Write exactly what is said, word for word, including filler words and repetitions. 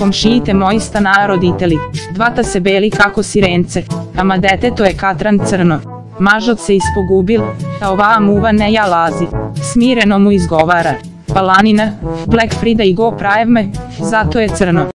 komšijite moji stanara roditeli, dvata se beli kako sirence, ama deteto je katran crno. Mažot se ispogubil, a ova muva ne ja lazi, smireno mu izgovara. Palanina, Black Friday go pravme, zato je crno.